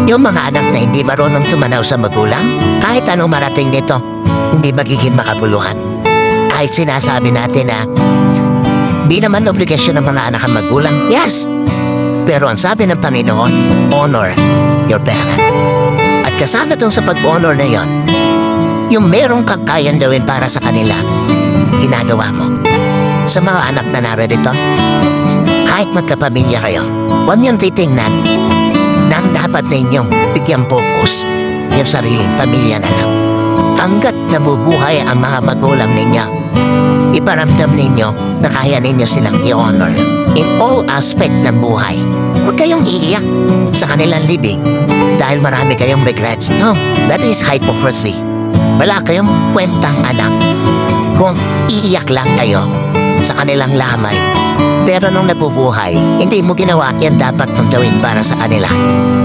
Yung mga anak na hindi marunong tumanaw sa magulang, kahit anong marating nito, hindi magiging makabuluhan. Kahit sinasabi natin na di naman obligasyon ng mga anak ang magulang, yes! Pero ang sabi ng Panginoon, honor your parent. At kasama tong sa pag-honor na yon, yung merong kang kayang gawin para sa kanila, ginagawa mo. Sa mga anak na narito, kahit magkapamilya kayo, huwag niyong titingnan na ang dapat ninyong bigyan focus yung sariling pamilya na lang. Hanggat nabubuhay ang mga magulang ninyo, iparamdam ninyo na kaya ninyo silang i-honor in all aspect ng buhay. Huwag kayong iiyak sa kanilang libing dahil marami kayong regrets. No, that is hypocrisy. Wala kayong kwentang anak kung iiyak lang kayo sa kanilang lamay. Pero nung nabubuhay, hindi mo ginawa yan dapat mong gawin para sa kanila.